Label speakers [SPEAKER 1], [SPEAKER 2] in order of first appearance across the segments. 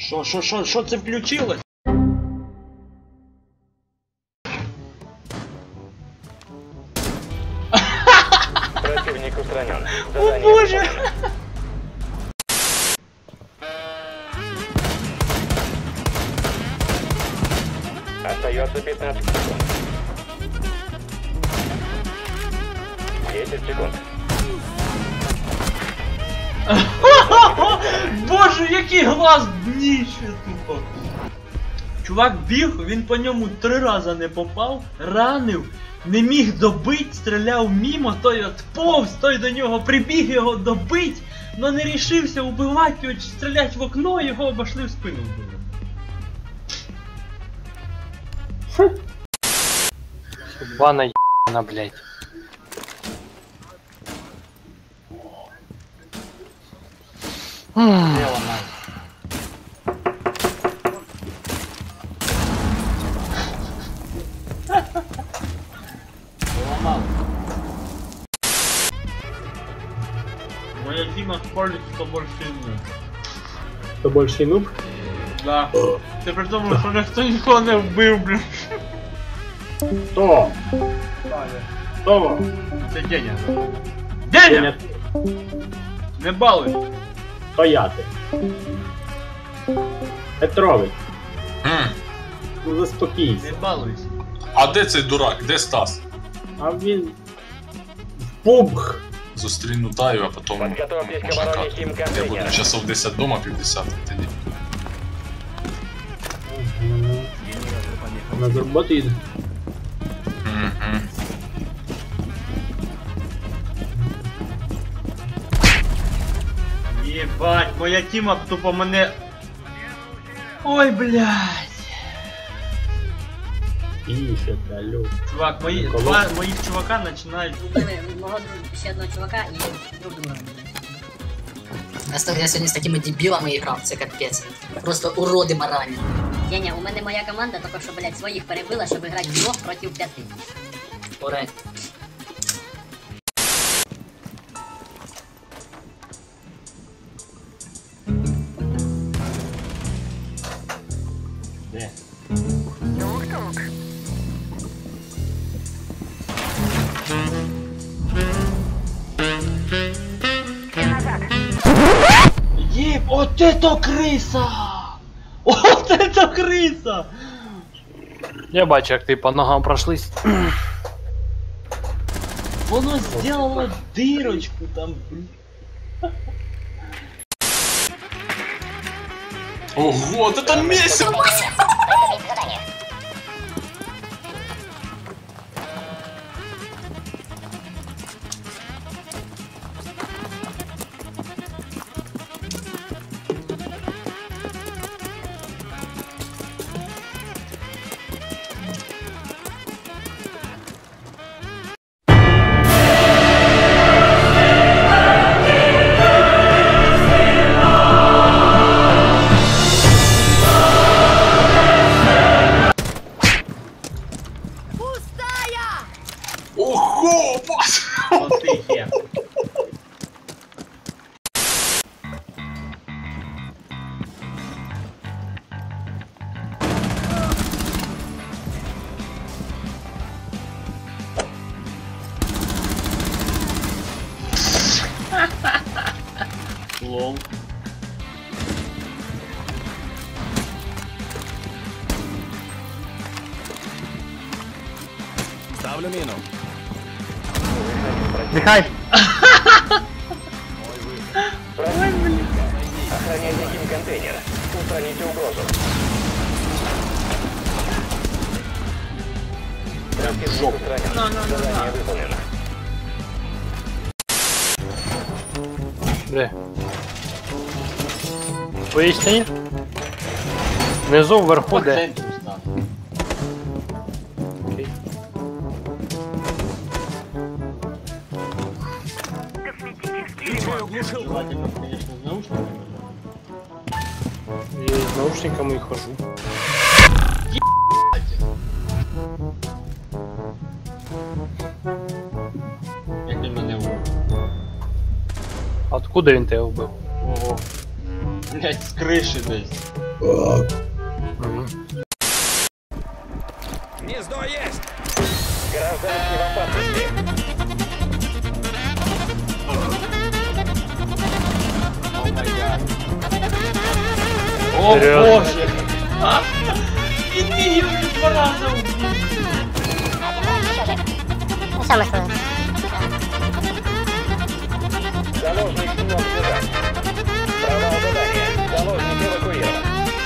[SPEAKER 1] Що це включилось?
[SPEAKER 2] Противник устранен.
[SPEAKER 1] О боже!
[SPEAKER 2] Остается 15 секунд. 10 секунд.
[SPEAKER 1] Боже, який глаз дніще тупо. Чувак біг, він по ньому 3 рази не попав, ранив, не міг добить, стріляв мімо, той отповз, той до нього прибіг його добить, но не рішився убивати його, стріляти в окно, його обошли в спину вбили.
[SPEAKER 3] Бана ебана, блядь.
[SPEAKER 1] Моя Дима спорит, кто больше нуб.
[SPEAKER 4] Хто більший нуб?
[SPEAKER 1] Да. Ти при тому, що ніхто нікого не вбив, блін.
[SPEAKER 4] Хто? Хто?
[SPEAKER 1] Це Деня. Деня! Не балуй!
[SPEAKER 4] Стояти. Петрович, ну заспокійся.
[SPEAKER 1] Не балуйся.
[SPEAKER 5] А де цей дурак? Де Стас?
[SPEAKER 4] А він... Пубг!
[SPEAKER 5] Зустріну Таю, а потім
[SPEAKER 2] Подготовьтесь к
[SPEAKER 5] можна
[SPEAKER 2] обороне
[SPEAKER 5] катку.
[SPEAKER 2] Хим
[SPEAKER 5] Я буду
[SPEAKER 2] контейнера.
[SPEAKER 5] часов 10 дома, 50 тоді.
[SPEAKER 4] На з роботи їде.
[SPEAKER 5] Мгм.
[SPEAKER 1] Єбать, моя Тіма тупо мене... Ой, блядь.
[SPEAKER 4] Тише, алло.
[SPEAKER 1] Чувак,
[SPEAKER 4] Коло.
[SPEAKER 1] два моїх чувака починають...
[SPEAKER 6] Убили мого ще одного чувака і друг друга.
[SPEAKER 7] Я сьогодні з такими дебілами грав, це капець. Просто уроди моральні.
[SPEAKER 6] Деня, у мене моя команда тільки що, блядь, своїх перебила, щоб грати вдвох проти 5.
[SPEAKER 7] Ура.
[SPEAKER 1] Де? Еб, вот это крыса! Вот это крыса!
[SPEAKER 3] Я бачу, як ти по ногам прошлись.
[SPEAKER 1] Воно сделало дырочку там, блин.
[SPEAKER 5] Ого, от это месиво! Ого, пас!
[SPEAKER 1] Вот ты е. Лол.
[SPEAKER 8] Ставлю міну.
[SPEAKER 3] Дихай!
[SPEAKER 2] Охраняйте Хим контейнер. Устраните угрозу. Противник устранен. Задание выполнено.
[SPEAKER 3] Де? Поясни. Внизу, вверху,
[SPEAKER 1] По
[SPEAKER 3] де?
[SPEAKER 1] центру став.
[SPEAKER 3] Окей.
[SPEAKER 1] Желательно, конечно, с наушниками.
[SPEAKER 3] Я з наушниками і хожу.
[SPEAKER 1] Як він мене вбив.
[SPEAKER 3] Откуда він тебе вбив?
[SPEAKER 1] Ого. Блять, з криші десь.
[SPEAKER 2] Гнездо есть! Гражданский в опасности.
[SPEAKER 1] О
[SPEAKER 3] Серйозно?
[SPEAKER 1] боже! Він міг його вже 2 рази вбив.
[SPEAKER 8] Ну що ми сказали?
[SPEAKER 2] Заложник смог бежать. Провал задания. Заложник эвакуирован.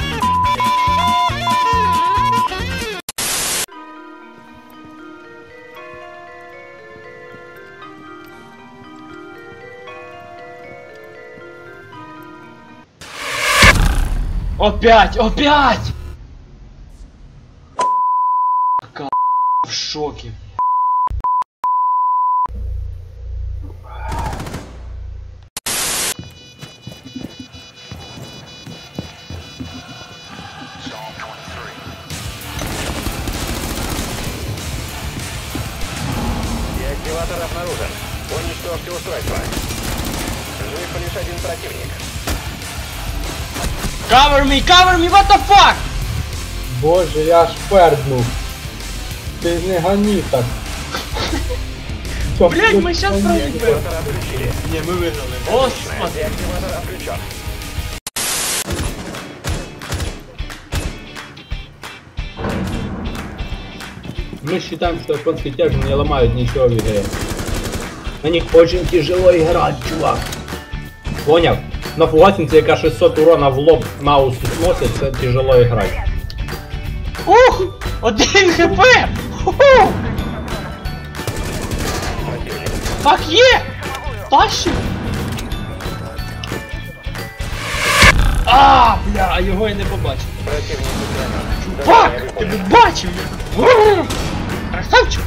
[SPEAKER 1] Опять! Опять! В шоке.
[SPEAKER 2] Деактиватор обнаружен. Уничтожьте устройство. Жив лишь один противник.
[SPEAKER 1] Cover me, what the fuck?
[SPEAKER 4] Боже, я аж перднув. Ти не гані так.
[SPEAKER 1] Блять, мы сейчас проиграем.
[SPEAKER 2] Деактиватор отключили.
[SPEAKER 1] Не, мы выиграли. Господи.
[SPEAKER 2] Деактиватор отключен.
[SPEAKER 4] Мы считаем, что японские тяжи не ломают ничего в игре. На них очень тяжело играть, чувак. Понял? На фугаснице, яка 600 урона в лоб маус сносить, це тяжело играть.
[SPEAKER 1] Ух! 1 хп! Уху! Фак є! Тащив! А, бля, а його я не побачив.
[SPEAKER 2] Противник устранен.
[SPEAKER 1] Фак!
[SPEAKER 2] Задание
[SPEAKER 1] Ти
[SPEAKER 2] выполнено.
[SPEAKER 1] б бачив! Ууу! Красавчик!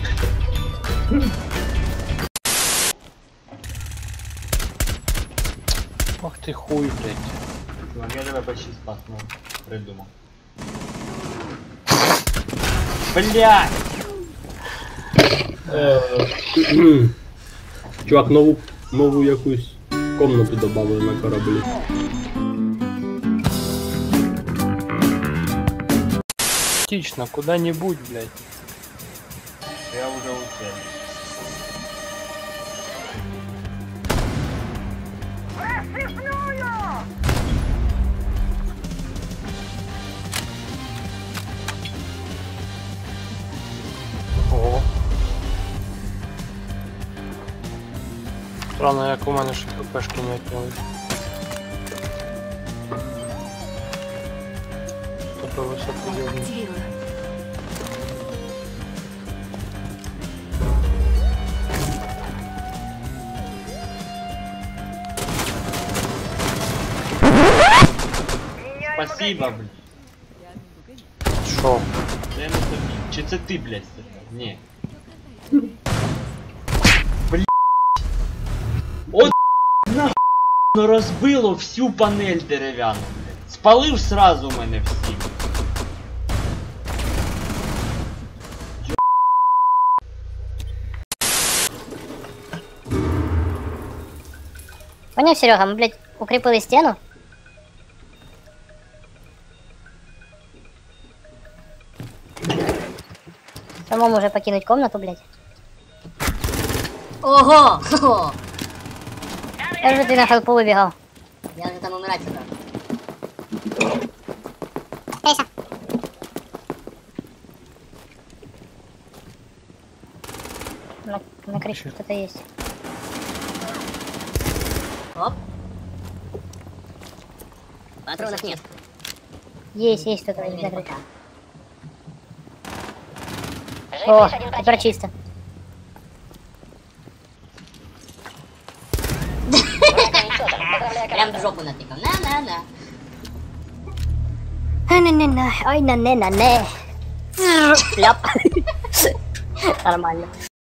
[SPEAKER 3] Ах ты хуй, блядь.
[SPEAKER 1] Я тебе почти спас, ну, придумав. Блядь!
[SPEAKER 4] Чувак, нову якусь комнату добавили на кораблі.
[SPEAKER 3] Тично, куда-нибудь, блядь.
[SPEAKER 1] Я уже уцелил.
[SPEAKER 3] Ого. Странно, як у мене ще ППшки не отняли. Тобто високо йобну.
[SPEAKER 1] Спасибо, блядь.
[SPEAKER 3] Шо?
[SPEAKER 1] Це не тобі. Чи це ти, блядь, стріляв? Ні. Блядь. От нахуй ну розбило всю панель дерев'яну, блядь. Спалив сразу мене всі.
[SPEAKER 8] Понял, Серега, мы, блядь, укрепили стену. Самому уже покинуть комнату, блядь.
[SPEAKER 6] Ого! Хо-хо!
[SPEAKER 8] Я же ты на хелпу выбегал.
[SPEAKER 6] Я же там умирать собрал.
[SPEAKER 8] На крыше что-то есть.
[SPEAKER 6] Оп. Патронов нет.
[SPEAKER 8] Есть что-то на крыше. О, теперь чисто.
[SPEAKER 6] Прям в жопу натыкал. На-на-на.
[SPEAKER 8] Ай, на-не-на, ай, на-не-на-не. Ляп. Нормально.